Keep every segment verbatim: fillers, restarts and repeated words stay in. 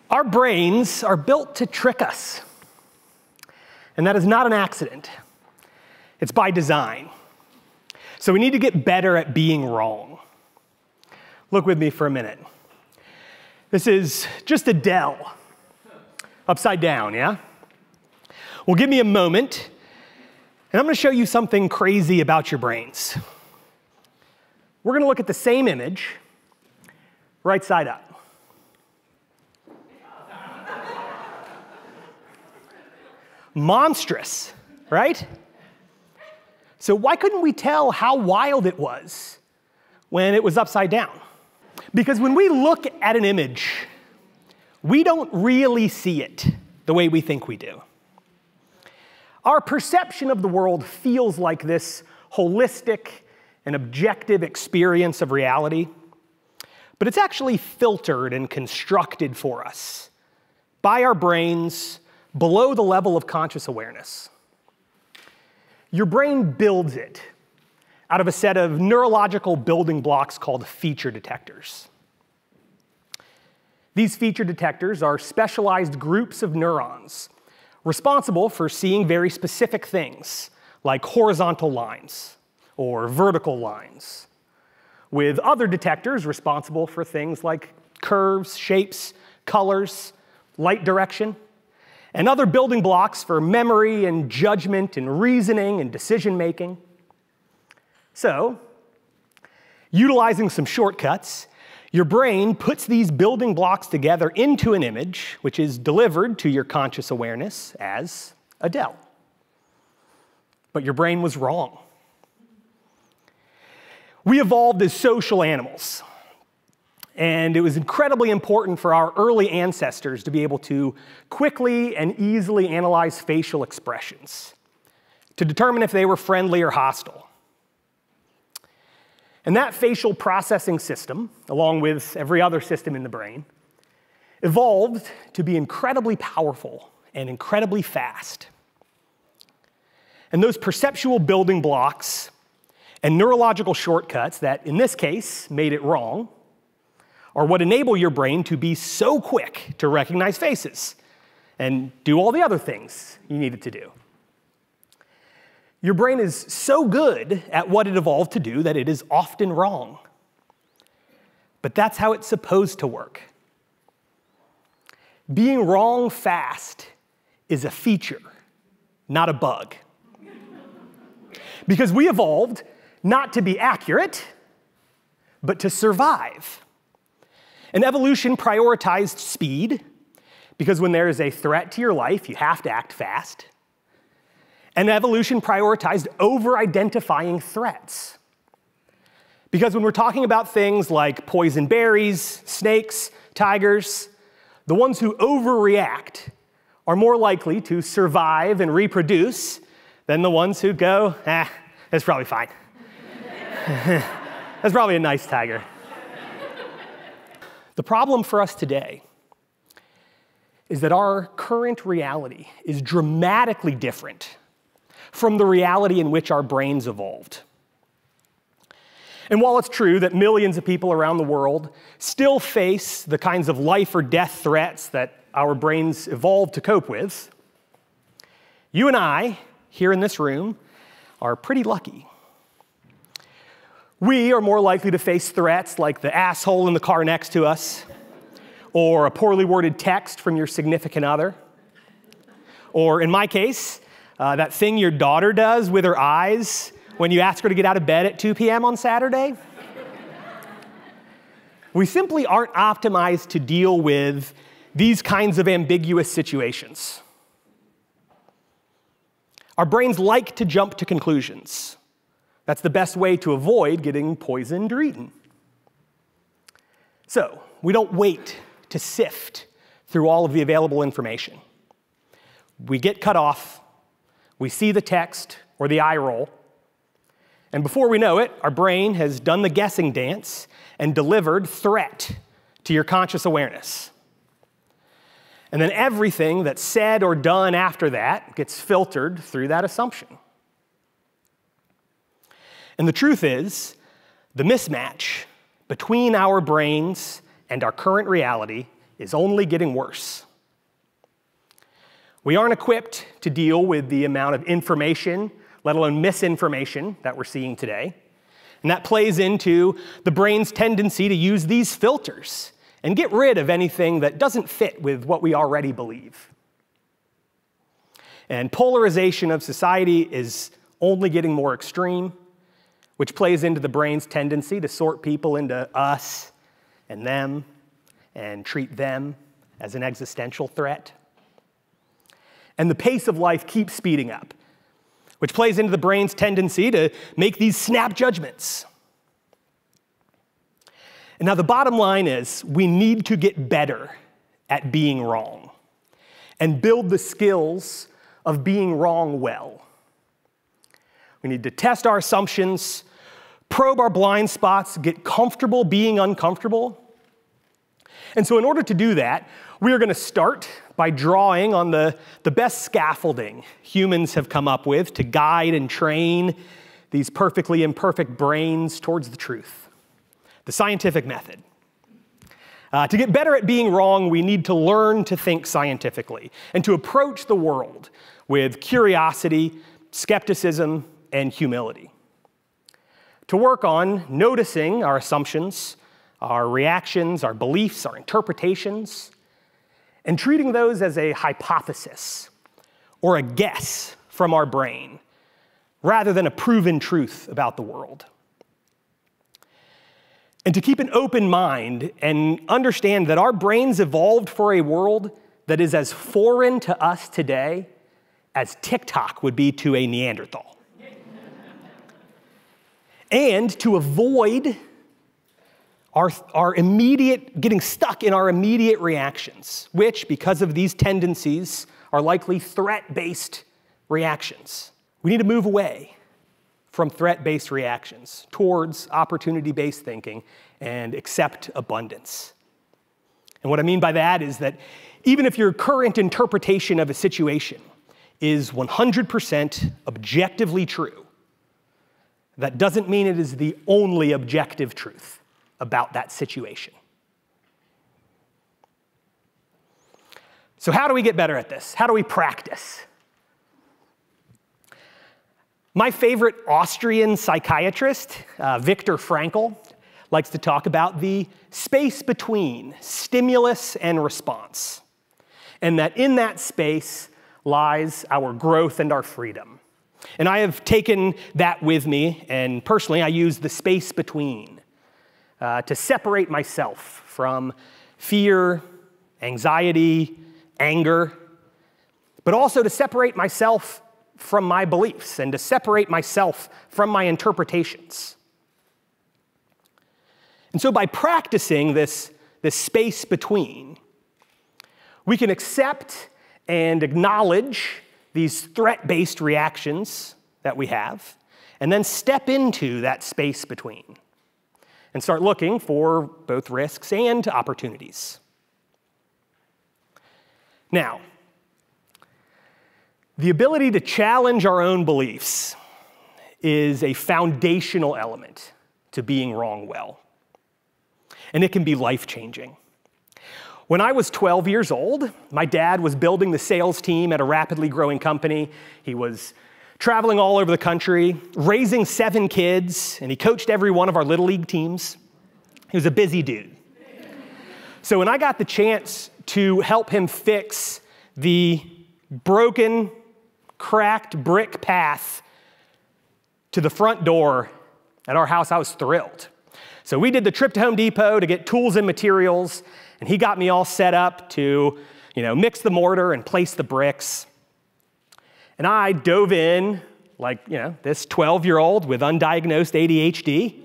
Our brains are built to trick us. And that is not an accident. It's by design. So we need to get better at being wrong. Look with me for a minute. This is just a Dell, upside down, yeah? Well, give me a moment, and I'm going to show you something crazy about your brains. We're going to look at the same image, right side up. Monstrous, right? So why couldn't we tell how wild it was when it was upside down? Because when we look at an image, we don't really see it the way we think we do. Our perception of the world feels like this holistic and objective experience of reality, but it's actually filtered and constructed for us by our brains below the level of conscious awareness. Your brain builds it out of a set of neurological building blocks called feature detectors. These feature detectors are specialized groups of neurons responsible for seeing very specific things, like horizontal lines or vertical lines, with other detectors responsible for things like curves, shapes, colors, light direction, and other building blocks for memory and judgment and reasoning and decision-making. So, utilizing some shortcuts, your brain puts these building blocks together into an image, which is delivered to your conscious awareness as a Dell. But your brain was wrong. We evolved as social animals. And it was incredibly important for our early ancestors to be able to quickly and easily analyze facial expressions to determine if they were friendly or hostile. And that facial processing system, along with every other system in the brain, evolved to be incredibly powerful and incredibly fast. And those perceptual building blocks and neurological shortcuts that, in this case, made it wrong, are what enable your brain to be so quick to recognize faces and do all the other things you need it to do. Your brain is so good at what it evolved to do that it is often wrong. But that's how it's supposed to work. Being wrong fast is a feature, not a bug. Because we evolved not to be accurate, but to survive. And evolution prioritized speed, because when there is a threat to your life, you have to act fast. And evolution prioritized over-identifying threats. Because when we're talking about things like poison berries, snakes, tigers, the ones who overreact are more likely to survive and reproduce than the ones who go, ah, that's probably fine. That's probably a nice tiger. The problem for us today is that our current reality is dramatically different from the reality in which our brains evolved. And while it's true that millions of people around the world still face the kinds of life or death threats that our brains evolved to cope with, you and I, here in this room, are pretty lucky. We are more likely to face threats like the asshole in the car next to us, or a poorly worded text from your significant other, or in my case, uh, that thing your daughter does with her eyes when you ask her to get out of bed at two p m on Saturday. We simply aren't optimized to deal with these kinds of ambiguous situations. Our brains like to jump to conclusions. That's the best way to avoid getting poisoned or eaten. So, we don't wait to sift through all of the available information. We get cut off, we see the text or the eye roll, and before we know it, our brain has done the guessing dance and delivered threat to your conscious awareness. And then everything that's said or done after that gets filtered through that assumption. And the truth is, the mismatch between our brains and our current reality is only getting worse. We aren't equipped to deal with the amount of information, let alone misinformation, that we're seeing today. And that plays into the brain's tendency to use these filters and get rid of anything that doesn't fit with what we already believe. And polarization of society is only getting more extreme, which plays into the brain's tendency to sort people into us and them and treat them as an existential threat. And the pace of life keeps speeding up, which plays into the brain's tendency to make these snap judgments. And now the bottom line is we need to get better at being wrong and build the skills of being wrong well. We need to test our assumptions, probe our blind spots, get comfortable being uncomfortable. And so in order to do that, we are going to start by drawing on the, the best scaffolding humans have come up with to guide and train these perfectly imperfect brains towards the truth, the scientific method. Uh, to get better at being wrong, we need to learn to think scientifically and to approach the world with curiosity, skepticism, and humility. To work on noticing our assumptions, our reactions, our beliefs, our interpretations, and treating those as a hypothesis or a guess from our brain, rather than a proven truth about the world. And to keep an open mind and understand that our brains evolved for a world that is as foreign to us today as TikTok would be to a Neanderthal. And to avoid Our, our immediate, getting stuck in our immediate reactions, which, because of these tendencies, are likely threat-based reactions. We need to move away from threat-based reactions towards opportunity-based thinking and accept abundance. And what I mean by that is that even if your current interpretation of a situation is one hundred percent objectively true, that doesn't mean it is the only objective truth about that situation. So how do we get better at this? How do we practice? My favorite Austrian psychiatrist, uh, Viktor Frankl, likes to talk about the space between stimulus and response, and that in that space lies our growth and our freedom. And I have taken that with me, and personally I use the space between Uh, to separate myself from fear, anxiety, anger, but also to separate myself from my beliefs and to separate myself from my interpretations. And so by practicing this, this space between, we can accept and acknowledge these threat-based reactions that we have, and then step into that space between and start looking for both risks and opportunities. Now, the ability to challenge our own beliefs is a foundational element to being wrong well, and it can be life-changing. When I was twelve years old, my dad was building the sales team at a rapidly growing company. He was traveling all over the country, raising seven kids, and he coached every one of our Little League teams. He was a busy dude. So when I got the chance to help him fix the broken, cracked brick path to the front door at our house, I was thrilled. So we did the trip to Home Depot to get tools and materials, and he got me all set up to, you know, mix the mortar and place the bricks. And I dove in like, you know, this twelve-year-old with undiagnosed A D H D.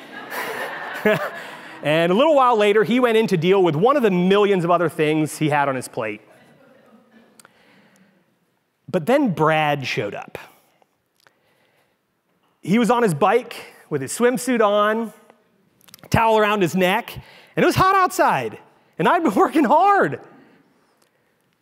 And a little while later, he went in to deal with one of the millions of other things he had on his plate. But then Brad showed up. He was on his bike with his swimsuit on, towel around his neck, and it was hot outside. And I'd been working hard.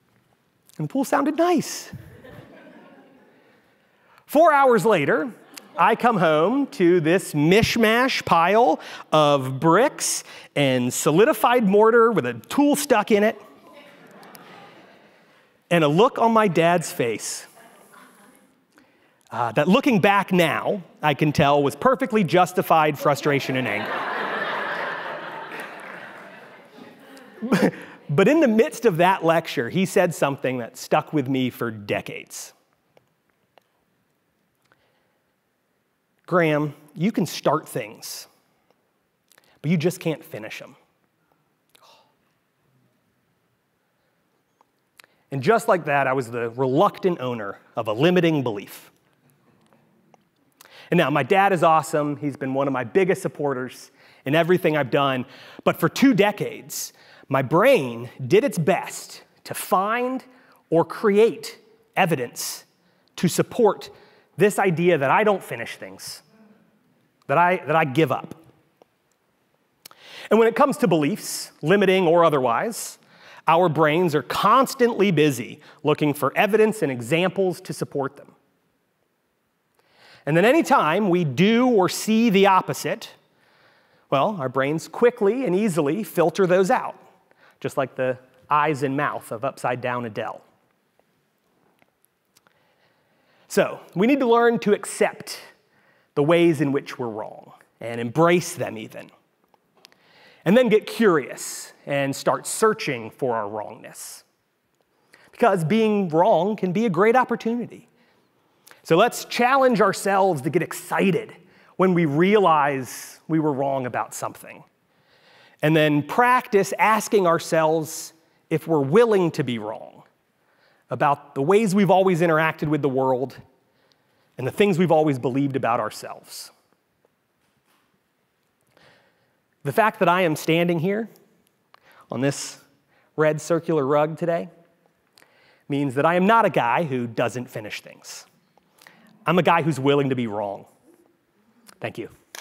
And the pool sounded nice. Four hours later, I come home to this mishmash pile of bricks and solidified mortar with a tool stuck in it, and a look on my dad's face uh, that, looking back now, I can tell was perfectly justified frustration and anger. But in the midst of that lecture, he said something that stuck with me for decades. Graham, you can start things, but you just can't finish them. And just like that, I was the reluctant owner of a limiting belief. And now, my dad is awesome. He's been one of my biggest supporters in everything I've done. But for two decades, my brain did its best to find or create evidence to support this idea that I don't finish things, that I, that I give up. And when it comes to beliefs, limiting or otherwise, our brains are constantly busy looking for evidence and examples to support them. And then anytime we do or see the opposite, well, our brains quickly and easily filter those out, just like the eyes and mouth of Upside Down Adele. So, we need to learn to accept the ways in which we're wrong and embrace them even. And then get curious and start searching for our wrongness. Because being wrong can be a great opportunity. So let's challenge ourselves to get excited when we realize we were wrong about something. And then practice asking ourselves if we're willing to be wrong about the ways we've always interacted with the world and the things we've always believed about ourselves. The fact that I am standing here on this red circular rug today means that I am not a guy who doesn't finish things. I'm a guy who's willing to be wrong. Thank you.